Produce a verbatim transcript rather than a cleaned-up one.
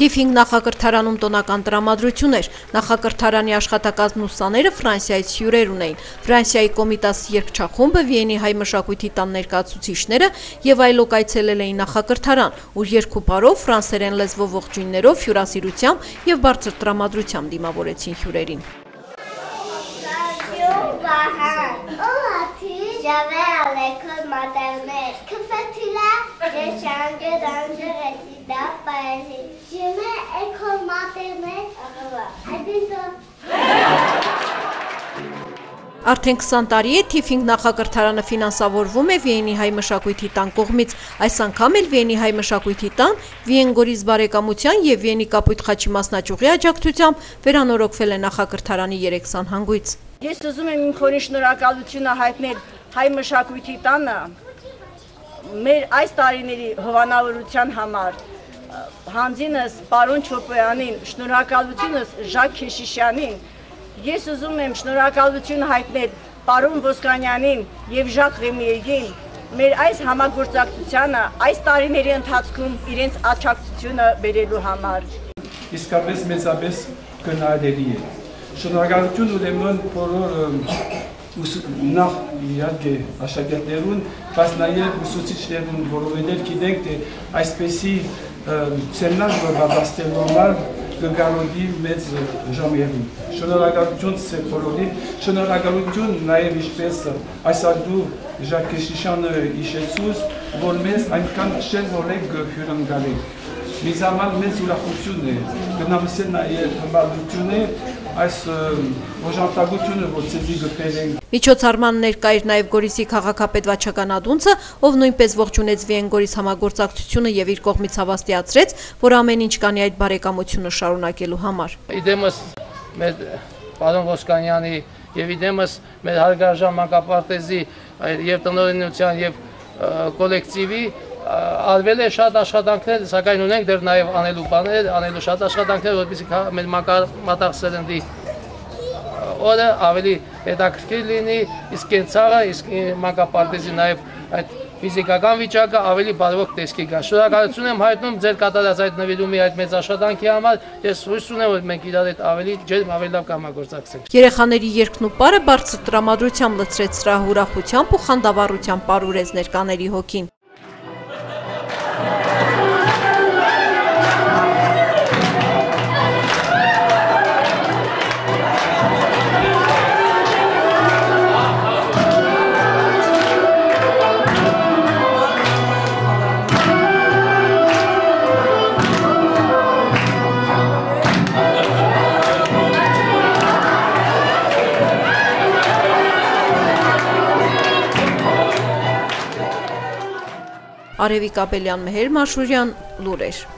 Թիֆինգ նախակրթարանում տոնական տրամադրություն էր։ Նախակրթարանի աշխատակազմն ու սաները Ֆրանսիայից հյուրեր ունեին։ Ֆրանսիայի Կոմիտասի երգչախումբը, Վիենի հայ մշակույթի տան ներկայացուցիչները եւ այլոք այցելել էին նախակրթարան, ուր երկու ֆրանսերեն լեզվով ողջույններով, հյուրասիրությամբ եւ բարձր տրամադրությամբ դիմավորեցին հյուրերին։ J'avais à l'école maternelle. Que fais-tu là? Je change d'enjeu d'appareil. Je mets école maternelle. Արդեն քսան տարի է Թիֆինգ նախակրթարանը ֆինանսավորվում է Վիենի հայ մշակույթի տան կողմից։ Այս անգամ էլ Վիենի հայ մշակույթի տան, Վիեն-Գորիս բարեկամության եւ Վիենի կապույտ խաչի մասնաճյուղի աջակցությամբ վերանորոգվել է նախակրթարանի երեք սանհանգույց։ Ես ուզում եմ իմ խորին շնորհակալությունը հայտնել հայ մշակույթի տանը մեր այս տարիների հովանավորության համար, հանձինս պարոն Չոպոյանին, շնորհակալությունս Ժակ Քեշիշյանին, ես ուզում եմ շնորհակալություն հայտնել պարոն Ոսկանյանին եւ Ժակ Ռեմիեին մեր այս համագործակցությանը այս տարիների ընթացքում իրենց աջակցությունը բերելու համար։ Իսկապես մեծապես գնահատելի է։ Շնորհակալություն ուրեմն բոլոր նախ իհարկե աշակերտներուն, բայց նաև ուսուցիչներուն, որովհետև գիտենք, թե այսպեսի սեմնաժ պատրաստելու համար կգարողի մեծ ժամերին։ Շնորհակալություն ձեր բոլորին, շնորհակալություն նաև ինչպես այսօր Ժակ Քեշիշյանը հիշեցուց, որ մեզ այնքան շեն ոլեք հյուրընկալ եք։ Մեզ համար մեծ ուրախություն է, գնամսել նաև հմբալություն է, այս օժանդակությունը, որ ցեզի գտել ենք։ Միջոցառման ներկա էր նաև Գորիսի քաղաքապետ Վաչական Ադունցը, ով նույնպես ողջունեց Վիեն-Գորիս համագործակցությունը եւ իր կողմից հավաստիացրեց, որ ամեն ինչ կանի այդ բարեկամությունը շարունակելու համար։ Իդեմս մեր պարոն Ոսկանյանի եւ իդեմս մեր հարգարժան մանկապարտեզի եւ տնօրինության եւ կոլեկտիվի արվել է շատ աշխատանքներ, սակայն ունենք դեռ նաև անելու բաներ, անելու շատ աշխատանքներ, որպեսզի մեր մատաղ սերնդի օրը ավելի հետաքրքիր լինի, իսկ կենցաղը, իսկ մանկապարտեզի նաև այդ ֆիզիկական վիճակը ավելի բարվոք տեսքի գա։ Շնորհակալություն եմ հայտնում ձեր կատարած այդ նվիրումի այդ մեծ աշխատանքի համար։ Ես հույս ունեմ, որ մենք իրար հետ ավելի ջերմ, ավելի լավ կհամագործակցենք։ Երեխաների երգն ու պարը բարձր տրամադրությամբ լցրեց սրա ուրախությամբ ու խանդավառությամբ պարուրեց ներկաների հոգին։ Արևիկ Աբելյան, Մեհեր Մաշուրյան, լուրեր։